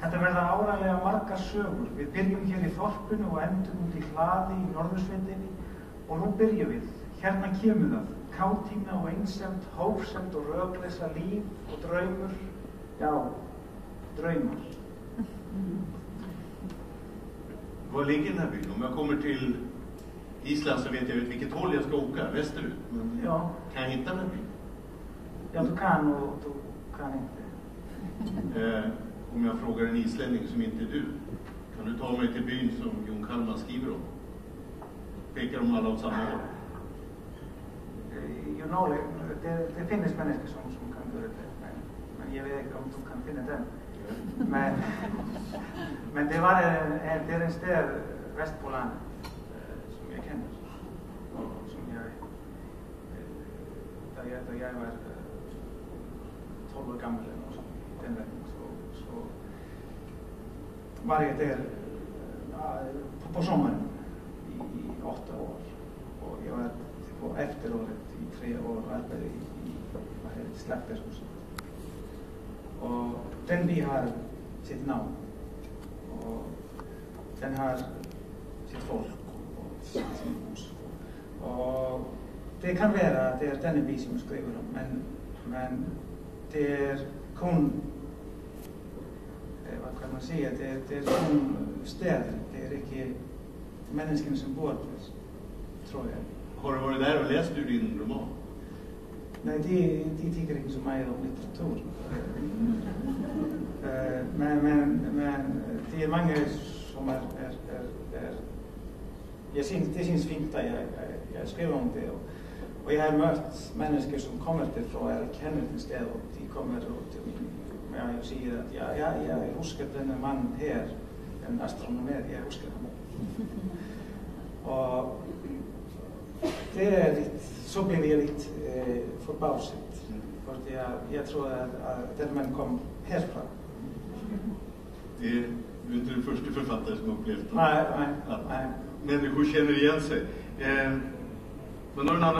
Þetta verða áreiðanlega margar sögur. Við byrjum hér í þorpinu og endum út í hlaði í Norðursveitinni og nú byrjum við. Hérna kemur það. Kátína og einsemd, hófsemd og rökleysa, líf og draumur. Ja, draumar. Var ligger den här byn? Om jag kommer till Island så vet jag vilket håll jag ska åka, västerut. Men ja. Kan jag hitta den här byn? Ja, du kan och du kan inte. Om jag frågar en islänning som inte är du, kan du ta mig till byn som Jon Kalman skriver om? Pekar de alla åt samma håll? You know, det finns människor som kan göra det, men jag vet inte om du kan finna den. Men det är en städ väst på landet som jag känner. Och som där jag var 12 år gammal eller något sånt, den vägen, så var jag där på sommaren i 8 år. Och jag var på efteråret i 3 år och arbetade i slakterhuset. Och den by har sitt namn. Och den har sitt folk och sin hus. Och det kan vara att det är denna by som skriver om, men det är kun, vad kan man säga, det är kun städer, det är inte människan som bor där, tror jag. Har du varit där och läst ur din roman? Nej, de tycker inte så mycket om litteratur. Men det är många som är det syns fint att jag skriver om det. Och jag har mött människor som kommer därifrån, jag känner till stället, och de kommer till mig och säger att jag huskar den man här, en astronomer, jag huskar honom. Och det är lite, så blev jag lite förbauset. För jag tror att den man kom härifrån. Det är inte den första författare som upplevt Nej. Människor känner igen sig. Men har en annan